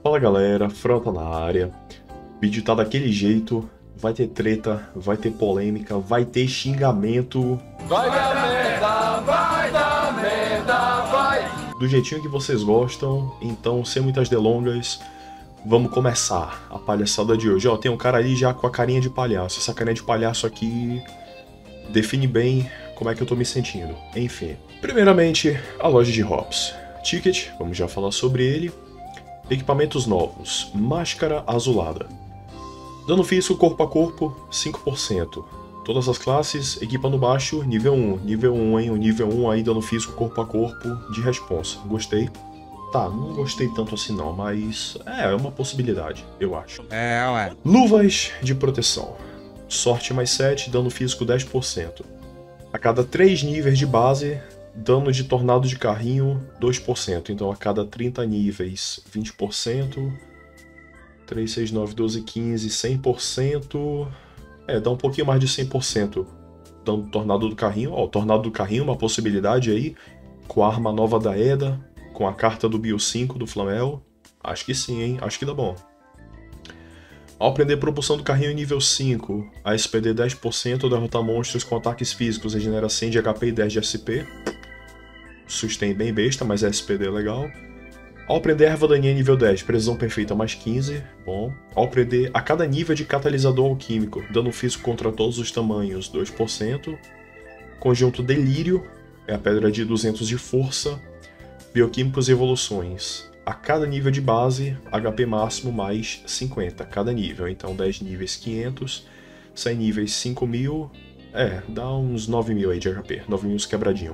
Fala galera, Frota na área. O vídeo tá daquele jeito, vai ter treta, vai ter polêmica, vai ter xingamento. Vai dar merda, vai dar merda, vai! Do jeitinho que vocês gostam, então sem muitas delongas, vamos começar a palhaçada de hoje. Ó, tem um cara ali já com a carinha de palhaço. Essa carinha de palhaço aqui define bem como é que eu tô me sentindo. Enfim, primeiramente, a loja de Hops. Ticket, vamos já falar sobre ele. Equipamentos novos, máscara azulada. Dano físico corpo a corpo, 5%. Todas as classes, equipa no baixo, nível 1. Nível 1, hein? O nível 1 aí, dano físico corpo a corpo, de responsa. Gostei. Tá, não gostei tanto assim não, mas é uma possibilidade, eu acho. Ué. Luvas de proteção. Sorte mais 7, dano físico 10%. A cada 3 níveis de base, dano de tornado de carrinho, 2%. Então a cada 30 níveis, 20%. 3, 6, 9, 12, 15, 100%. Dá um pouquinho mais de 100%. Dano do tornado do carrinho. Ó, o tornado do carrinho, uma possibilidade aí. Com a arma nova da Eda. Com a carta do Bio 5 do Flamel. Acho que sim, hein? Acho que dá bom. Ao aprender propulsão do carrinho em nível 5, a SPD 10%, derrotar monstros com ataques físicos, regenera 100 de HP e 10 de SP. Sustain bem besta, mas a SPD é legal. Ao aprender erva daninha nível 10, precisão perfeita mais 15, bom. Ao aprender a cada nível de catalisador alquímico, dano físico contra todos os tamanhos, 2%. Conjunto delírio, é a pedra de 200 de força. Bioquímicos e evoluções. A cada nível de base, HP máximo mais 50, cada nível. Então 10 níveis 500, 100 níveis 5.000, dá uns 9.000 aí de HP, 9.000 quebradinho.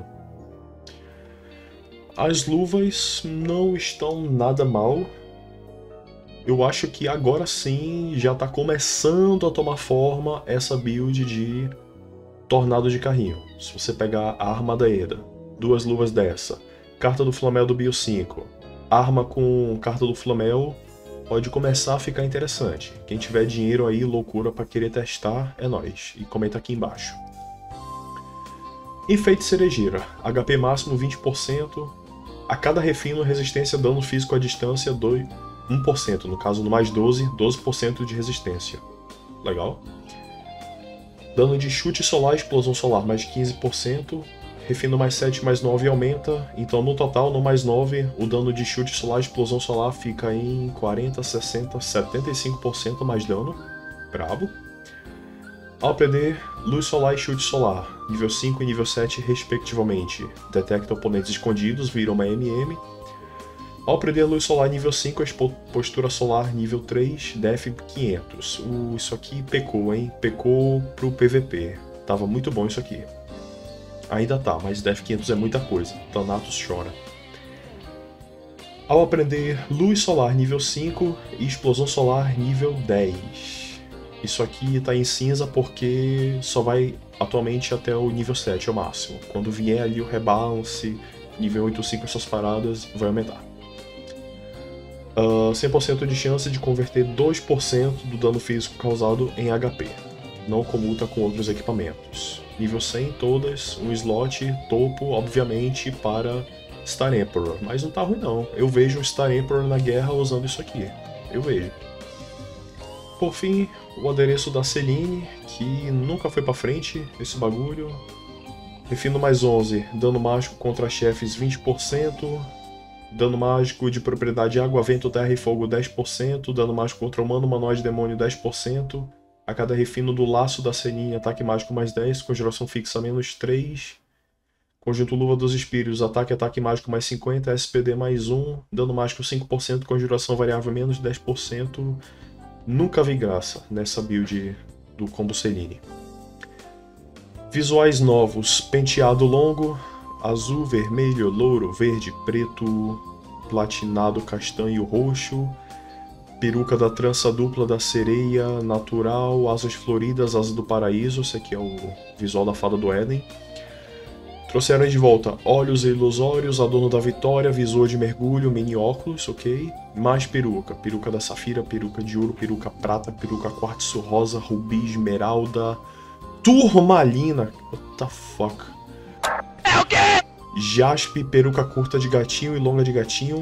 As luvas não estão nada mal. Eu acho que agora sim já está começando a tomar forma essa build de tornado de carrinho. Se você pegar a arma da Eda, 2 luvas dessa, carta do Flamel do Bio 5, arma com carta do Flamel, pode começar a ficar interessante. Quem tiver dinheiro aí, loucura para querer testar, é nóis. E comenta aqui embaixo. Enfeite cerejeira, HP máximo 20%. A cada refino, resistência dano físico à distância 1%. No caso, no mais 12, 12% de resistência. Legal. Dano de chute solar e explosão solar mais 15%. Refino mais 7, mais 9 aumenta. Então, no total, no mais 9, o dano de chute solar e explosão solar fica em 40, 60, 75% mais dano. Brabo. Ao aprender luz solar e chute solar, nível 5 e nível 7 respectivamente, detecta oponentes escondidos, vira uma MM. Ao aprender luz solar nível 5, postura solar nível 3, def 500. Isso aqui pecou, hein? Pecou pro PVP. Tava muito bom isso aqui. Ainda tá, mas def 500 é muita coisa. Thanatos chora. Ao aprender luz solar nível 5 e explosão solar nível 10. Isso aqui tá em cinza porque só vai atualmente até o nível 7, é o máximo. Quando vier ali o rebalance, nível 8, 5, essas paradas, vai aumentar. 100% de chance de converter 2% do dano físico causado em HP. Não comuta com outros equipamentos. Nível 100, todas, um slot topo, obviamente, para Star Emperor. Mas não tá ruim não. Eu vejo o Star Emperor na guerra usando isso aqui. Eu vejo. Por fim, o adereço da Celine, que nunca foi pra frente, esse bagulho. Refino mais 11, dano mágico contra chefes 20%. Dano mágico de propriedade água, vento, terra e fogo 10%. Dano mágico contra humano, humanoide, demônio 10%. A cada refino do laço da Celine, ataque mágico mais 10, conjuração fixa menos 3. Conjunto luva dos espíritos, ataque mágico mais 50, SPD mais 1. Dano mágico 5%, conjuração variável menos 10%. Nunca vi graça nessa build do combo Celine. Visuais novos, penteado longo, azul, vermelho, louro, verde, preto, platinado, castanho, roxo, peruca da trança dupla da sereia, natural, asas floridas, asa do paraíso, esse aqui é o visual da fada do Éden. Trouxeram de volta olhos ilusórios, adorno da vitória, visor de mergulho, mini óculos, ok? Mais peruca, peruca da safira, peruca de ouro, peruca prata, peruca quartzo rosa, rubi, esmeralda, turmalina, what the fuck? É o quê? Jaspe, peruca curta de gatinho e longa de gatinho,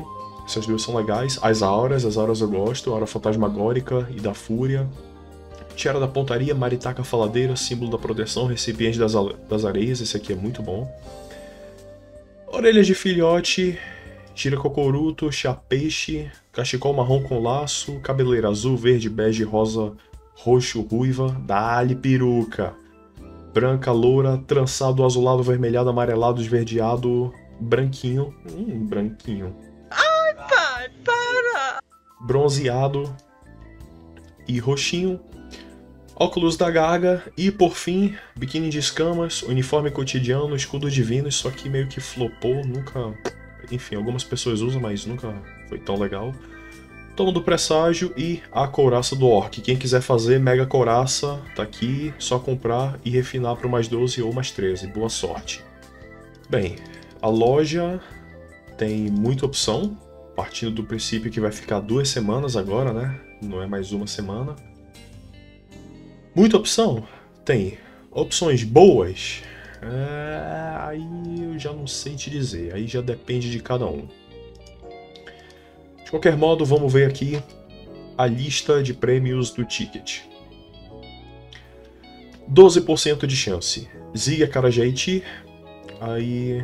Essas duas são legais. As auras eu gosto. A aura fantasmagórica e da fúria. Tiara da pontaria, maritaca faladeira, símbolo da proteção, recipiente das areias. Esse aqui é muito bom. Orelhas de filhote, gira cocoruto, chá peixe, cachecol marrom com laço, cabeleira azul, verde, bege, rosa, roxo, ruiva, dá-lhe peruca. Branca, loura, trançado, azulado, vermelhado, amarelado, esverdeado, branquinho. Branquinho. Ai, pai, para! Bronzeado e roxinho. Óculos da Gaga e, por fim, biquíni de escamas, uniforme cotidiano, escudo divino. Isso aqui meio que flopou, nunca... Enfim, algumas pessoas usam, mas nunca foi tão legal. Tomo do presságio e a couraça do orc. Quem quiser fazer mega couraça, tá aqui, só comprar e refinar para mais 12 ou mais 13. Boa sorte. Bem, a loja tem muita opção, partindo do princípio que vai ficar 2 semanas agora, né? Não é mais uma semana. Muita opção? Tem. Opções boas? Aí eu já não sei te dizer, aí já depende de cada um. De qualquer modo, vamos ver aqui a lista de prêmios do ticket. 12% de chance. Ziga Karajaiti. Aí...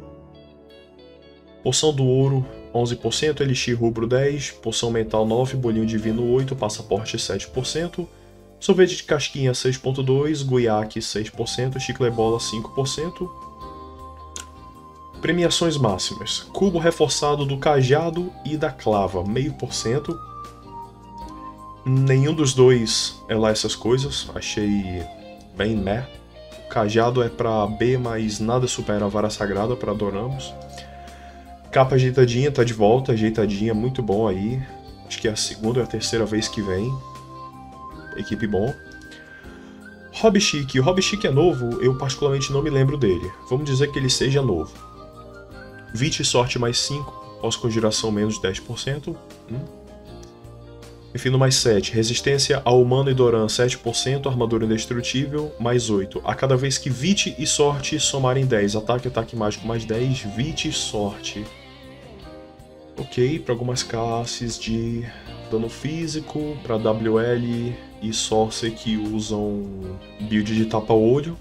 Poção do ouro, 11%. Elixir rubro, 10%. Poção mental, 9%. Bolinho divino, 8%. Passaporte, 7%. Sorvete de casquinha, 6,2%. Guiaque, 6%. Chiclebola, 5%. Premiações máximas. Cubo reforçado do cajado e da clava, 0,5%. Nenhum dos dois é lá essas coisas. Achei bem meh. O cajado é pra B, mas nada supera a vara sagrada para Doramos. Capa ajeitadinha tá de volta. Ajeitadinha, muito bom aí. Acho que é a segunda ou a terceira vez que vem. Equipe bom. Hobby Chic. O Hobby Chic é novo, eu particularmente não me lembro dele. Vamos dizer que ele seja novo. Vite sorte mais 5, pós-conjuração menos 10%. Refino mais 7, resistência ao humano e Doran 7%, armadura indestrutível mais 8. A cada vez que Vite e sorte somarem 10, ataque mágico mais 10, Vite e sorte. Ok, para algumas classes de dano físico, para WL e Sorcerer que usam build de tapa-olho.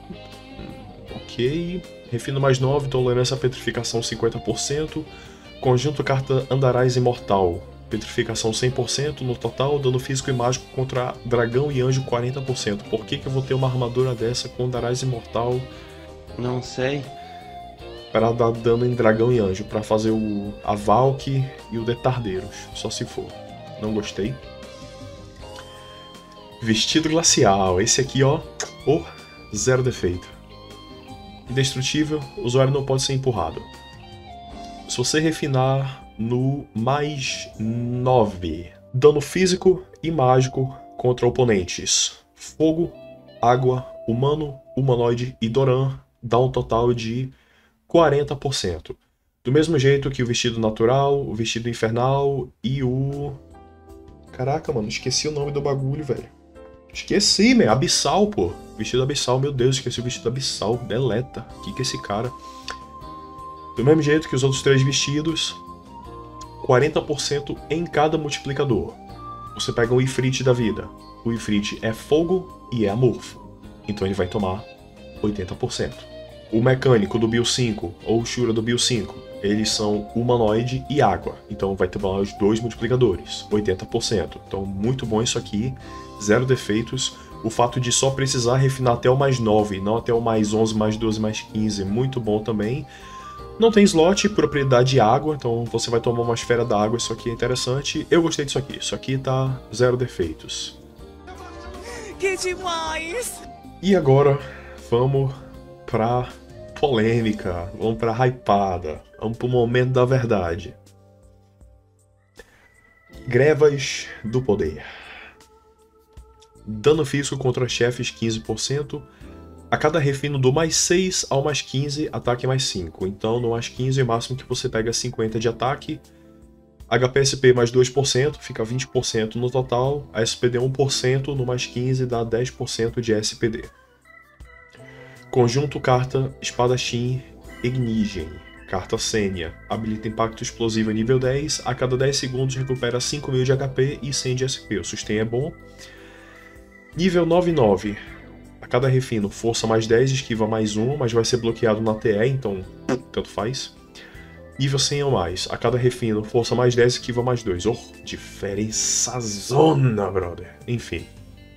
Ok. Refino mais 9, tolerância à petrificação 50%. Conjunto carta Andarais Imortal, petrificação 100% no total, dano físico e mágico contra dragão e anjo 40%. Por que eu vou ter uma armadura dessa com Andarais Imortal? Não sei. Para dar dano em dragão e anjo, para fazer a Valk e o Detardeiros, só se for. Não gostei. Vestido glacial, esse aqui ó, zero defeito. Indestrutível, o usuário não pode ser empurrado. Se você refinar no mais 9, dano físico e mágico contra oponentes. Fogo, água, humano, humanoide e Doran dá um total de 40%. Do mesmo jeito que o vestido natural, o vestido infernal e o... Caraca, mano, esqueci o nome do bagulho, velho. Esqueci, meu. Abissal, pô. Vestido abissal, meu Deus, esqueci o vestido abissal. Deleta. O que é esse cara? Do mesmo jeito que os outros 3 vestidos, 40% em cada multiplicador. Você pega um Ifrit da vida. O Ifrit é fogo e é amorfo. Então ele vai tomar 80%. O mecânico do Bio 5 ou o Shura do Bio 5, eles são humanoide e água. Então vai tomar os 2 multiplicadores, 80%. Então muito bom isso aqui. Zero defeitos. O fato de só precisar refinar até o mais 9, não até o mais 11, mais 12, mais 15, muito bom também. Não tem slot, propriedade água, então você vai tomar uma esfera d'água, isso aqui é interessante. Eu gostei disso aqui, isso aqui tá zero defeitos. Que demais! E agora, vamos pra polêmica, vamos pra hypada, vamos pro momento da verdade. Grevas do poder. Dano físico contra chefes 15%. A cada refino do mais 6 ao mais 15, ataque mais 5. Então no mais 15 o máximo que você pega 50 de ataque. HP-SP mais 2%, fica 20% no total. A SPD 1% no mais 15 dá 10% de SPD. Conjunto carta Espadachim Ignigen. Carta Sênia. Habilita impacto explosivo nível 10. A cada 10 segundos recupera 5.000 de HP e 100 de SP. O sustain é bom. Nível 99. A cada refino, força mais 10, esquiva mais 1, mas vai ser bloqueado na TE, então tanto faz. Nível 100 ou mais. A cada refino, força mais 10, esquiva mais 2. Oh, diferença zona, brother. Enfim.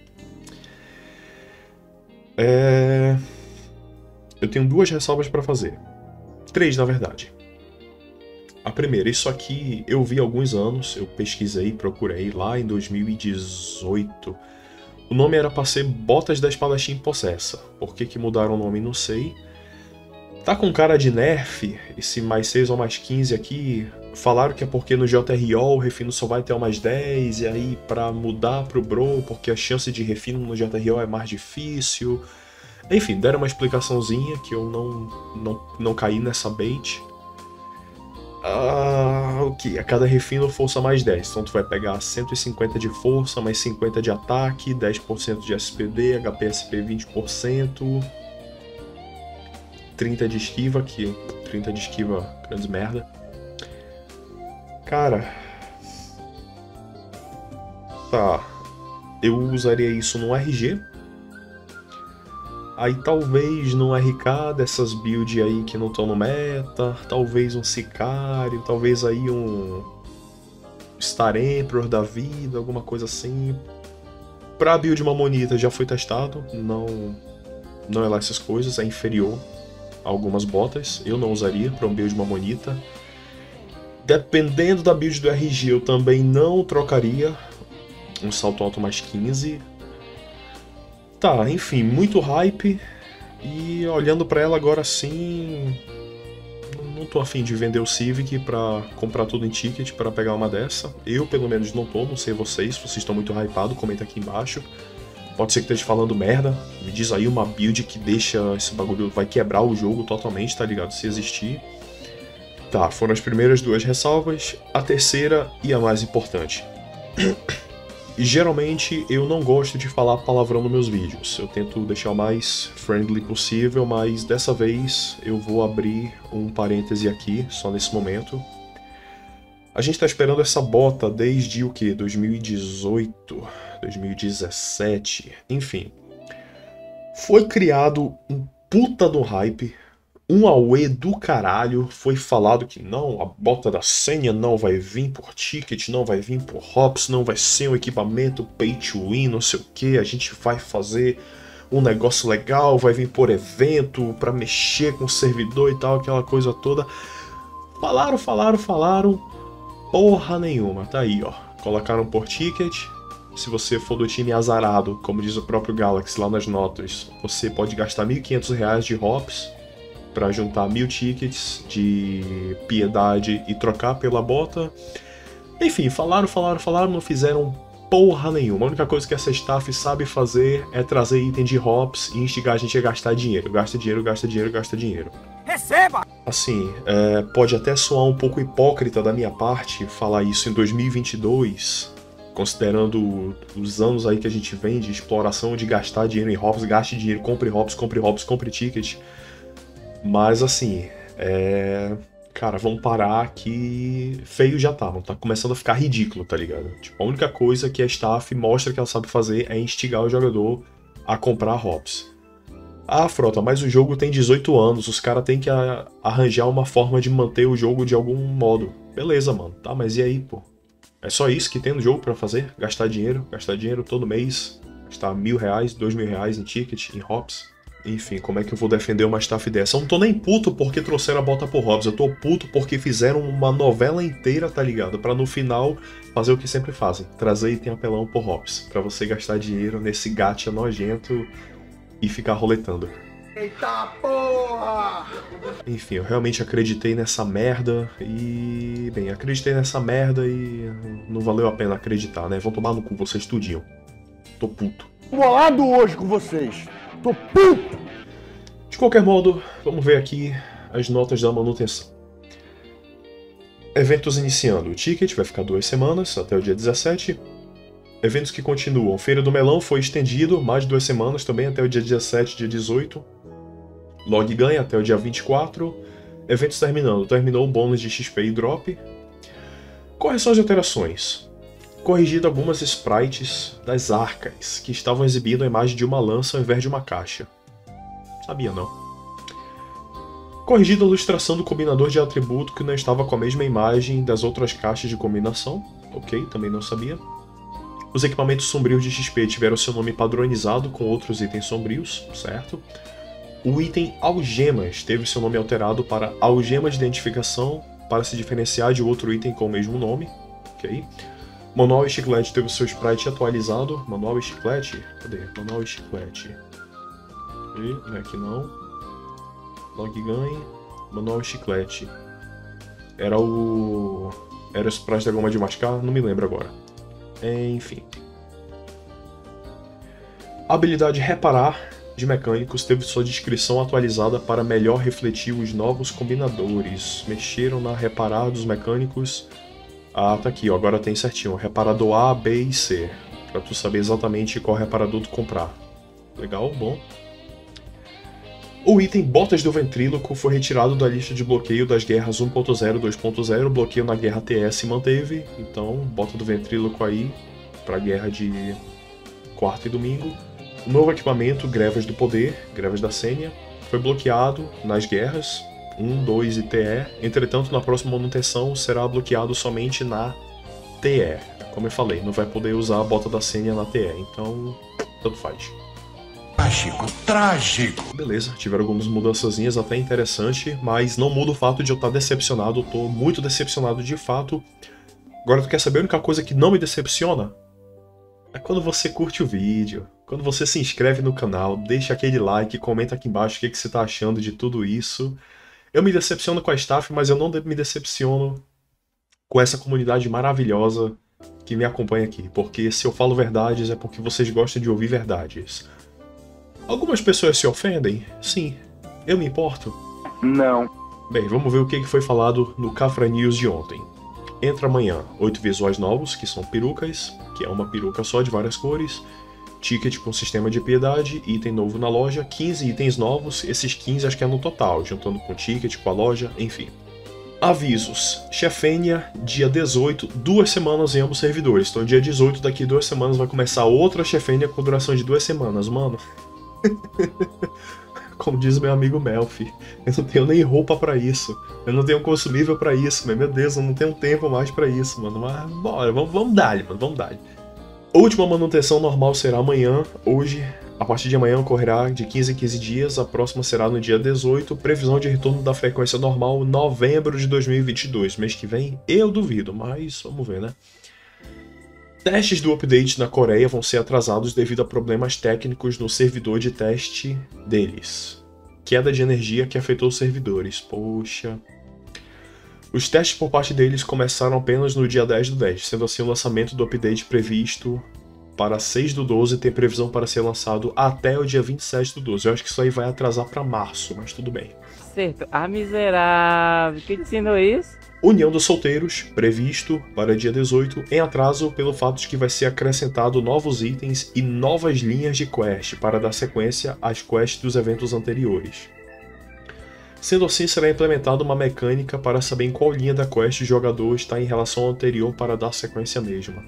Eu tenho 2 ressalvas para fazer. 3, na verdade. A primeira, isso aqui eu vi há alguns anos, eu pesquisei, procurei lá em 2018. O nome era para ser Botas da Espadachim Possessa. Por que mudaram o nome, não sei. Tá com cara de nerf, esse mais 6 ou mais 15 aqui. Falaram que é porque no JRO o refino só vai ter o mais 10, e aí pra mudar pro Bro, porque a chance de refino no JRO é mais difícil. Enfim, deram uma explicaçãozinha que eu não caí nessa bait. Ok, a cada refino força mais 10, então tu vai pegar 150 de força, mais 50 de ataque, 10% de SPD, HP-SP 20%, 30 de esquiva, que 30 de esquiva, grandes merda. Cara, tá, eu usaria isso no RG. Aí talvez no RK dessas builds aí que não estão no meta, talvez um Sicário, talvez aí um Star Emperor da vida, alguma coisa assim. Pra build Mamonita já foi testado, não é lá essas coisas, é inferior a algumas botas, eu não usaria pra um build Mamonita. Dependendo da build do RG eu também não trocaria um salto alto mais 15. Tá, enfim, muito hype, e olhando pra ela agora sim, não tô afim de vender o Civic pra comprar tudo em ticket pra pegar uma dessa. Eu pelo menos não tô, não sei vocês, se vocês estão muito hypados, comenta aqui embaixo. Pode ser que esteja falando merda, me diz aí uma build que deixa esse bagulho, vai quebrar o jogo totalmente, tá ligado, se existir. Tá, foram as primeiras 2 ressalvas, a terceira e a mais importante. Geralmente eu não gosto de falar palavrão nos meus vídeos, eu tento deixar o mais friendly possível, mas dessa vez eu vou abrir um parêntese aqui, só nesse momento. A gente tá esperando essa bota desde o que? 2018, 2017, enfim. Foi criado um puta do hype, um auê do caralho, foi falado que não, a bota da Sênia não vai vir por ticket, não vai vir por hops, não vai ser um equipamento pay to win, não sei o que, a gente vai fazer um negócio legal, vai vir por evento, pra mexer com o servidor e tal, aquela coisa toda. Falaram, porra nenhuma, tá aí ó, colocaram por ticket. Se você for do time azarado, como diz o próprio Galaxy lá nas notas, você pode gastar R$1.500 de hops para juntar 1000 tickets de piedade e trocar pela bota. Enfim, falaram, não fizeram porra nenhuma. A única coisa que essa staff sabe fazer é trazer item de hops e instigar a gente a gastar dinheiro. Gasta dinheiro. Receba! Assim, pode até soar um pouco hipócrita da minha parte falar isso em 2022, considerando os anos aí que a gente vem de exploração de gastar dinheiro em hops, gaste dinheiro, compre hops, compre ticket. Mas assim, cara, vamos parar que feio já tá começando a ficar ridículo, tá ligado? Tipo, a única coisa que a staff mostra que ela sabe fazer é instigar o jogador a comprar hops. Ah, Frota, mas o jogo tem 18 anos, os caras têm que arranjar uma forma de manter o jogo de algum modo. Beleza, mano, tá, mas e aí, pô? É só isso que tem no jogo pra fazer? Gastar dinheiro todo mês, gastar R$1.000, R$2.000 em ticket, em hops? Enfim, como é que eu vou defender uma staff dessa? Eu não tô nem puto porque trouxeram a bota por hops, eu tô puto porque fizeram uma novela inteira, tá ligado? Pra no final fazer o que sempre fazem, trazer item apelão por hops, pra você gastar dinheiro nesse gacha nojento e ficar roletando. Eita porra! Enfim, eu realmente acreditei nessa merda e... bem, acreditei nessa merda e não valeu a pena acreditar, né? Vão tomar no cu vocês tudinho. Tô puto. Bolado hoje com vocês. Tô puto! De qualquer modo, vamos ver aqui as notas da manutenção. Eventos iniciando. O ticket vai ficar 2 semanas, até o dia 17. Eventos que continuam. Feira do Melão foi estendido, mais de 2 semanas também, até o dia 17, dia 18. Log ganha até o dia 24. Eventos terminando. Terminou o bônus de XP e drop. Correções e alterações. Corrigido algumas sprites das arcas, que estavam exibindo a imagem de uma lança ao invés de uma caixa. Sabia não. Corrigido a ilustração do combinador de atributo que não estava com a mesma imagem das outras caixas de combinação. Ok, também não sabia. Os equipamentos sombrios de XP tiveram seu nome padronizado com outros itens sombrios, certo? O item Algemas teve seu nome alterado para Algema de Identificação para se diferenciar de outro item com o mesmo nome, ok? Manual e Chiclete teve seu sprite atualizado. Manual e Chiclete? Cadê? Manual e Chiclete. Não é aqui não. Loggain. Manual e Chiclete. Era o sprite da goma de mascar? Não me lembro agora. Enfim. A habilidade Reparar de Mecânicos teve sua descrição atualizada para melhor refletir os novos combinadores. Mexeram na Reparar dos Mecânicos. Ah, tá aqui, ó, agora tem certinho. Reparador A, B e C. Pra tu saber exatamente qual reparador tu comprar. Legal, bom. O item Botas do Ventríloco foi retirado da lista de bloqueio das guerras 1.0 e 2.0. O bloqueio na guerra TS manteve. Então, Bota do Ventríloco aí pra guerra de quarta e domingo. O novo equipamento, Grevas do Poder, Grevas da Sênia, foi bloqueado nas guerras 1, 2 e TE. Entretanto, na próxima manutenção será bloqueado somente na TE. Como eu falei, não vai poder usar a Bota da Sênia na TE, então tanto faz. Trágico, trágico. Beleza, tiveram algumas mudançazinhas até interessante, mas não muda o fato de eu estar decepcionado. Eu tô muito decepcionado de fato. Agora tu quer saber a única coisa que não me decepciona? É quando você curte o vídeo, quando você se inscreve no canal, deixa aquele like, comenta aqui embaixo o que você tá achando de tudo isso. Eu me decepciono com a staff, mas eu não me decepciono com essa comunidade maravilhosa que me acompanha aqui. Porque se eu falo verdades é porque vocês gostam de ouvir verdades. Algumas pessoas se ofendem? Sim. Eu me importo? Não. Bem, vamos ver o que foi falado no Cafra News de ontem. Entra amanhã 8 visuais novos, que são perucas, que é uma peruca só de várias cores, ticket com sistema de piedade, item novo na loja, 15 itens novos, esses 15 acho que é no total, juntando com o ticket, com a loja, enfim. Avisos. Chefênia, dia 18, 2 semanas em ambos servidores. Então dia 18, daqui 2 semanas, vai começar outra Chefênia com duração de 2 semanas, mano. Como diz meu amigo Melfi, eu não tenho nem roupa pra isso. Eu não tenho consumível pra isso, meu Deus, eu não tenho tempo mais pra isso, mano. Mas bora, vamos dar-lhe, mano, vamos dar-lhe. A última manutenção normal será amanhã. Hoje, a partir de amanhã, ocorrerá de 15 em 15 dias. A próxima será no dia 18. Previsão de retorno da frequência normal, novembro de 2022. Mês que vem, eu duvido, mas vamos ver, né? Testes do update na Coreia vão ser atrasados devido a problemas técnicos no servidor de teste deles. Queda de energia que afetou os servidores. Poxa. Os testes por parte deles começaram apenas no dia 10 do 10, sendo assim o lançamento do update previsto para 6 do 12 tem previsão para ser lançado até o dia 27 do 12. Eu acho que isso aí vai atrasar para março, mas tudo bem. Certo. Ah, miserável. Quem te ensinou isso? União dos Solteiros, previsto para dia 18, em atraso pelo fato de que vai ser acrescentado novos itens e novas linhas de quest para dar sequência às quests dos eventos anteriores. Sendo assim, será implementada uma mecânica para saber em qual linha da quest o jogador está em relação ao anterior para dar sequência mesma.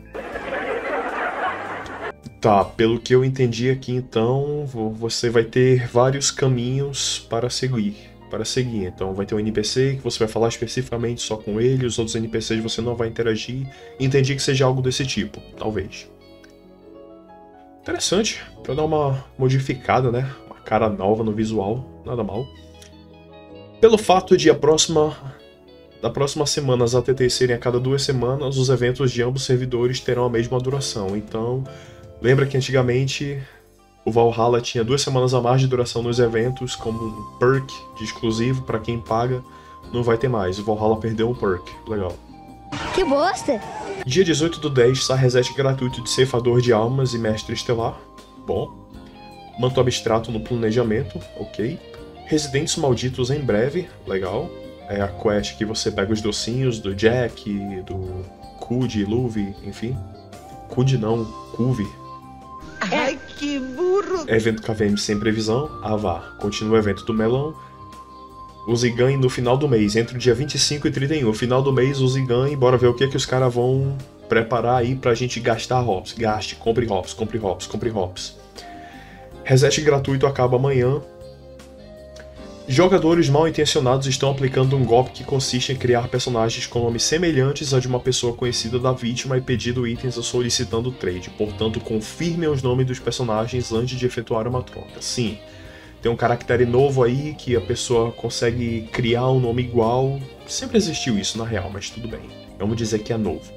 Tá, pelo que eu entendi aqui então, você vai ter vários caminhos para seguir. Então vai ter um NPC que você vai falar especificamente só com ele, os outros NPCs você não vai interagir. Entendi que seja algo desse tipo, talvez. Interessante, para dar uma modificada, né? Uma cara nova no visual, nada mal. Pelo fato de da próxima semana as ATTs serem a cada 2 semanas, os eventos de ambos servidores terão a mesma duração. Então, lembra que antigamente o Valhalla tinha 2 semanas a mais de duração nos eventos, como um perk de exclusivo para quem paga, não vai ter mais. O Valhalla perdeu um perk, legal. Que bosta! Dia 18 do 10 sai reset gratuito de Ceifador de Almas e Mestre Estelar, bom. Manto Abstrato no Planejamento, ok. Residentes Malditos em breve, legal. É a quest que você pega os docinhos do Jack, do Kud, Luve, enfim. Kud não, Kuve. Ai, que burro! Evento KVM sem previsão, vá. Continua o evento do Melão. use e ganhe no final do mês, entre o dia 25 e 31. Final do mês, use e ganhe, bora ver o que os caras vão preparar aí pra gente gastar hops. Gaste, compre hops, compre hops, compre hops. Reset gratuito acaba amanhã. Jogadores mal intencionados estão aplicando um golpe que consiste em criar personagens com nomes semelhantes a de uma pessoa conhecida da vítima e pedindo itens ou solicitando trade. Portanto, confirmem os nomes dos personagens antes de efetuar uma troca. Sim, tem um caractere novo aí que a pessoa consegue criar um nome igual. Sempre existiu isso na real, mas tudo bem. Vamos dizer que é novo.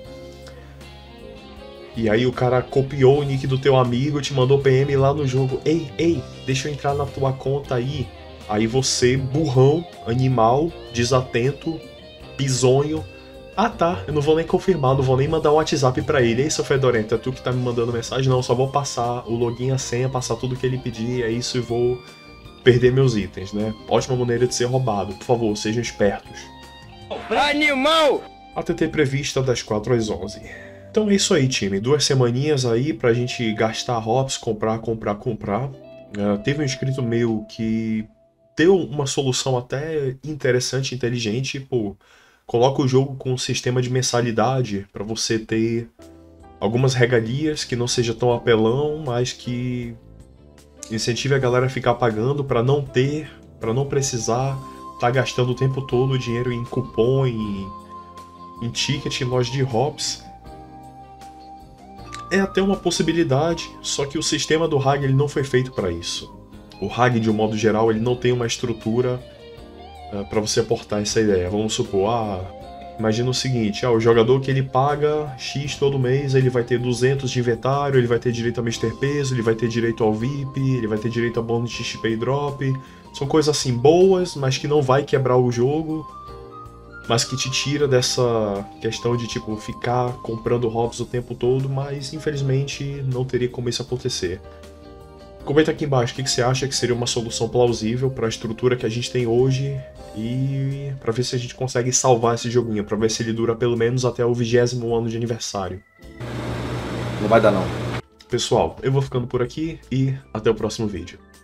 E aí o cara copiou o nick do teu amigo, te mandou PM lá no jogo. Ei, deixa eu entrar na tua conta aí. Aí você, burrão, animal, desatento, bizonho. Ah tá, eu não vou nem confirmar, não vou nem mandar um WhatsApp pra ele. Ei, seu fedorento, é tu que tá me mandando mensagem? Não, só vou passar o login, a senha, passar tudo que ele pedir, é isso, e vou perder meus itens, né? Ótima maneira de ser roubado. Por favor, sejam espertos. Animal! ATT prevista das 4 às 11. Então é isso aí, time. 2 semaninhas aí pra gente gastar hops, comprar. Teve um inscrito meu que deu uma solução até interessante, inteligente, pô, coloca o jogo com um sistema de mensalidade para você ter algumas regalias que não seja tão apelão, mas que incentive a galera a ficar pagando para não precisar tá gastando o tempo todo dinheiro em cupom, em ticket, em loja de hops. É até uma possibilidade, só que o sistema do RAG ele não foi feito para isso. O RAG, de um modo geral, ele não tem uma estrutura para você aportar essa ideia. Vamos supor, imagina o seguinte, o jogador que ele paga X todo mês, ele vai ter 200 de inventário, ele vai ter direito a Mr. Peso, ele vai ter direito ao VIP, ele vai ter direito a bônus de XP e drop. São coisas assim boas, mas que não vai quebrar o jogo, mas que te tira dessa questão de tipo ficar comprando hops o tempo todo, mas infelizmente não teria como isso acontecer. Comenta aqui embaixo o que você acha que seria uma solução plausível para a estrutura que a gente tem hoje e para ver se a gente consegue salvar esse joguinho, para ver se ele dura pelo menos até o 20º ano de aniversário. Não vai dar não. Pessoal, eu vou ficando por aqui e até o próximo vídeo.